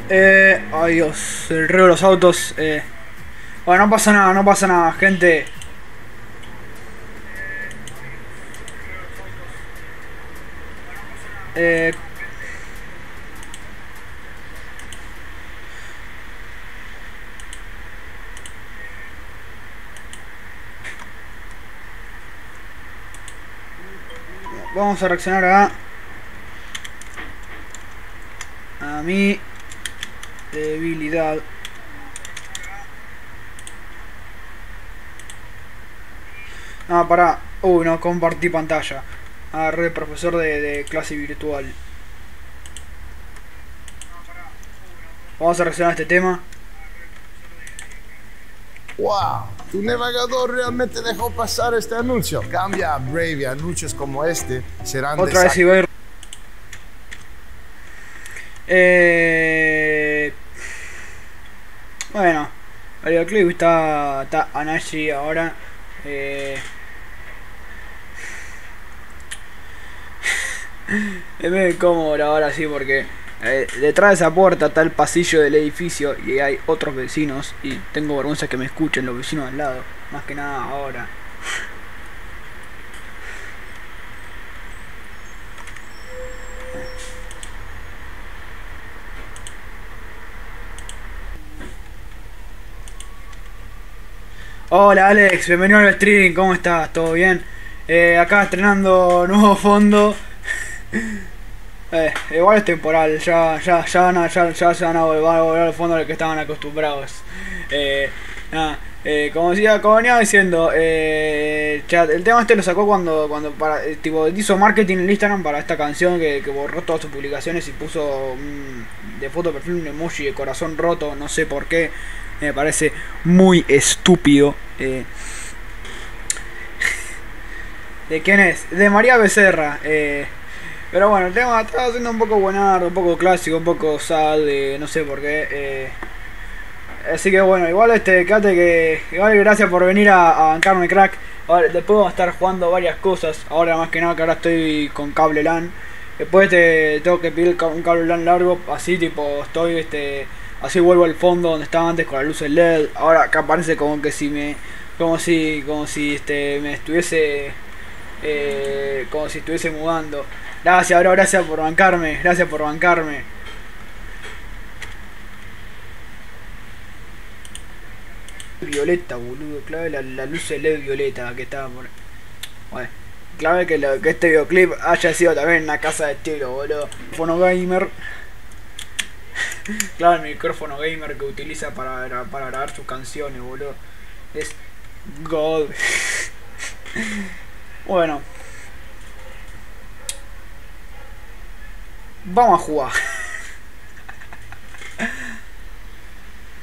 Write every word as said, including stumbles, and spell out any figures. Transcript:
Eh, ay Dios, el río de los autos. Eh. Bueno, no pasa nada, no pasa nada, gente. Eh, Vamos a reaccionar a... A mi debilidad. Ah, pará. Uy, no compartí pantalla. Ah, red profesor de, de clase virtual. Vamos a reaccionar a este tema. ¡Wow! Tu navegador realmente dejó pasar este anuncio. Cambia a Brave y anuncios como este serán Otra vez iba a ir. Eh... Bueno, el videoclip está, está Anashi ahora. Eh... Es medio incómodo ahora así porque eh, detrás de esa puerta está el pasillo del edificio y hay otros vecinos y tengo vergüenza que me escuchen los vecinos al lado, más que nada ahora. Hola Alex, bienvenido al stream, ¿cómo estás? ¿Todo bien? Eh, acá estrenando nuevo fondo. Eh, igual es temporal, ya, ya, ya, van a, ya, ya se van a volver, a volver al fondo al que estaban acostumbrados. Eh, nada, eh, como decía, como venía diciendo, eh, chat, el tema este lo sacó cuando, cuando para, eh, tipo, hizo marketing en Instagram para esta canción que, que borró todas sus publicaciones y puso mm, de foto de perfil un emoji de corazón roto, no sé por qué, me parece muy estúpido. Eh, ¿De quién es? De María Becerra. Eh, Pero bueno, el tema estaba siendo un poco buenardo, un poco clásico, un poco sad, eh, no sé por qué. Eh. Así que bueno, igual este, quédate que. Igual gracias por venir a, a bancarme, crack. Ahora, después vamos a estar jugando varias cosas. Ahora más que nada que ahora estoy con cable LAN. Después te tengo que pedir un cable LAN largo, así tipo estoy este. Así vuelvo al fondo donde estaba antes con la luz L E D. Ahora acá parece como que si me. Como si. como si este. me estuviese. Eh, como si estuviese mudando. Gracias, bro, gracias por bancarme, gracias por bancarme. Violeta, boludo, clave la, la luz L E D violeta que estaba por... Bueno, clave que, lo, que este videoclip haya sido también una casa de estilo, boludo. Micrófono gamer. Clave el micrófono gamer que utiliza para, para grabar sus canciones, boludo. Es... God. Bueno. Vamos a jugar.